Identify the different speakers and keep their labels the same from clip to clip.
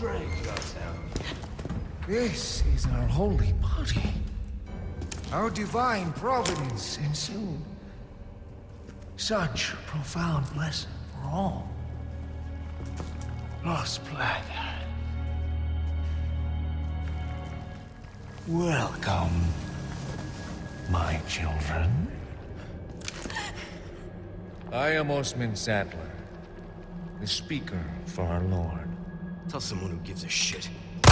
Speaker 1: prostrate yourself.
Speaker 2: This is our holy body. Our divine providence ensued. Such a profound blessing for all. Lost blood. Welcome, my children. I am Osman Sattler, the speaker for our Lord.
Speaker 1: Tell someone who gives a shit.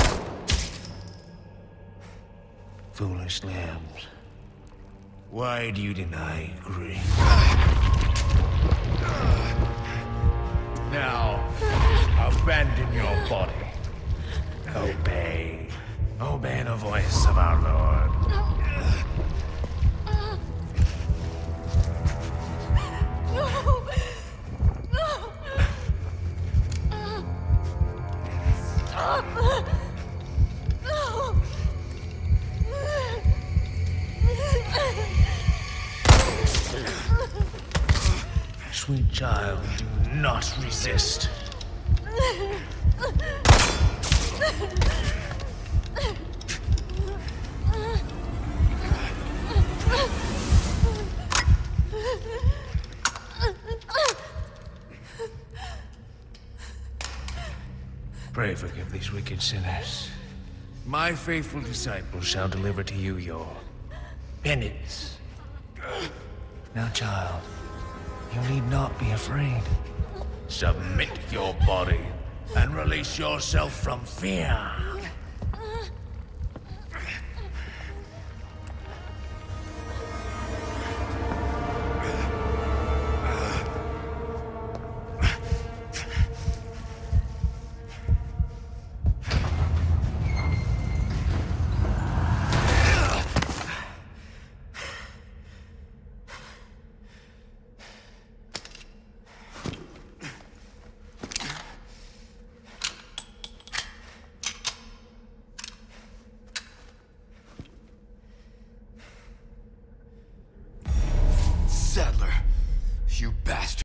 Speaker 2: Foolish lambs, why do you deny grief? Now, abandon your body. Obey. Obey the voice of our Lord.
Speaker 3: Stop! No!
Speaker 2: Sweet child, do not resist. Pray forgive these wicked sinners. My faithful disciples shall deliver to you your penance. Now, child, you need not be afraid. Submit your body and release yourself from fear.